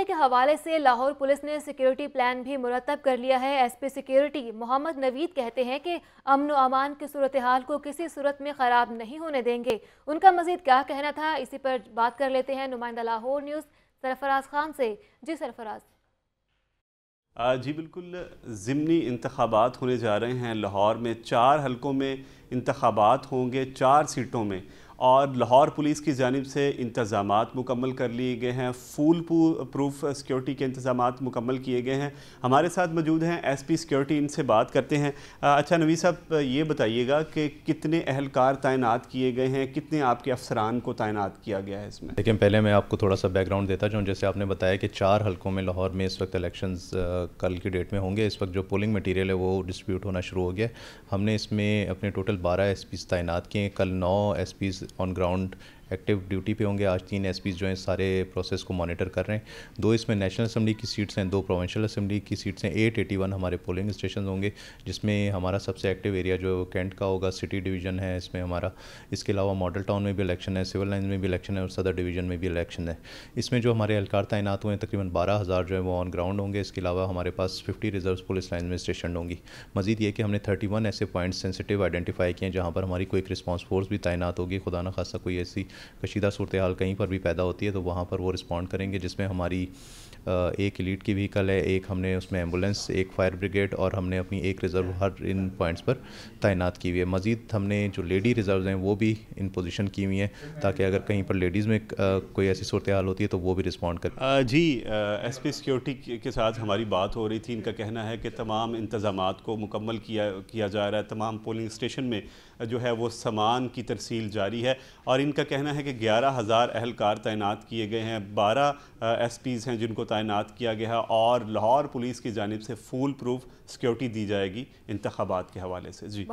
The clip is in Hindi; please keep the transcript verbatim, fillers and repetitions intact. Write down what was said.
के हवाले से लाहौर पुलिस ने सिक्योरिटी प्लान भी मुरतब कर लिया है। एसपी सिक्योरिटी मोहम्मद नवीद कहते हैं कि अमन व अमान की सूरत हाल को किसी सूरत में ख़राब नहीं होने देंगे। उनका मजीद क्या कहना था, इसी पर बात कर लेते हैं नुमाइंदा लाहौर न्यूज़ सरफराज खान से। जी सरफराज। जी बिल्कुल, ज़िमनी इंतखाबात होने जा रहे हैं। लाहौर में चार हलकों में इंतखाबात होंगे, चार सीटों में, और लाहौर पुलिस की जानिब से इंतज़ामात मुकम्मल कर लिए गए हैं। फूल प्रूफ सिक्योरिटी के इंतज़ामात मुकम्मल किए गए हैं। हमारे साथ मौजूद हैं एसपी सिक्योरिटी, इनसे बात करते हैं। अच्छा नवीद साहब, ये बताइएगा कि कितने अहलकार तैनात किए गए हैं, कितने आपके अफसरान को तैनात किया गया है इसमें? लेकिन पहले मैं आपको थोड़ा सा बैकग्राउंड देता जाऊँ। जैसे आपने बताया कि चार हलकों में लाहौर में इस वक्त इलेक्शंस कल की डेट में होंगे। इस वक्त जो पोलिंग मटीरियल है वो डिस्ट्रीब्यूट होना शुरू हो गया। हमने इसमें अपने टोटल बारह एस पीज़ तैनात किए हैं। कल नौ S Ps on ground active duty पे होंगे। आज तीन एसपीज़ जो हैं सारे प्रोसेस को मॉनिटर कर रहे हैं। दो इसमें नेशनल असम्बली की सीट्स हैं, दो प्रोविंशियल असम्बली की सीट्स हैं। एट एटी वन हमारे पोलिंग स्टेशन होंगे, जिसमें हमारा सबसे एक्टिव एरिया जो कैंट का होगा, सिटी डिवीज़न है इसमें हमारा। इसके अलावा मॉडल टाउन में भी इलेक्शन है, सिविल लाइन में भी इलेक्शन है और सदर डिवीज़न में भी इलेक्शन है। इसमें जो हमारे एहलकार तैनात हुए हैं तकरीबन बारह हज़ार जो है वो ऑन ग्राउंड होंगे। इसके अलावा हमारे पास फिफ्टी रिजर्व पुलिस लाइन में स्टेशन होंगी। मज़ीद ये कि हमने थर्टी वन ऐसे पॉइंट सेंसिटिव आइडेंटिफाई किए हैं जहाँ पर हमारी कोई रिस्पॉन्स फोर्स भी तैनात होगी। खुदा न खासा कोई ऐसी कशीदा सूरत हाल कहीं पर भी पैदा होती है तो वहाँ पर वो रिस्पॉन्ड करेंगे, जिसमें हमारी एक एलीट की व्हीकल है, एक हमने उसमें एम्बुलेंस, एक फायर ब्रिगेड और हमने अपनी एक रिज़र्व हर इन पॉइंट्स पर तैनात की हुई है। मज़ीद हमने जो लेडी रिज़र्व हैं वो भी इन पोजीशन की हुई हैं ताकि अगर कहीं पर लेडीज़ में कोई ऐसी सूरत हाल होती है तो वो भी रिस्पॉन्ड करें। जी, एस पी सिक्योरिटी के साथ हमारी बात हो रही थी। इनका कहना है कि तमाम इंतज़ामात को मुकम्मल किया किया जा रहा है। तमाम पोलिंग स्टेशन में जो है वो सामान की तरसील जारी है और इनका कहना है कि ग्यारह हज़ार अहलकार तैनात किए गए हैं, बारह एस पीज़ हैं जिनको तैनात किया गया है और लाहौर पुलिस की जानिब से फूल प्रूफ सिक्योरिटी दी जाएगी इंतखाबात के हवाले से। जी।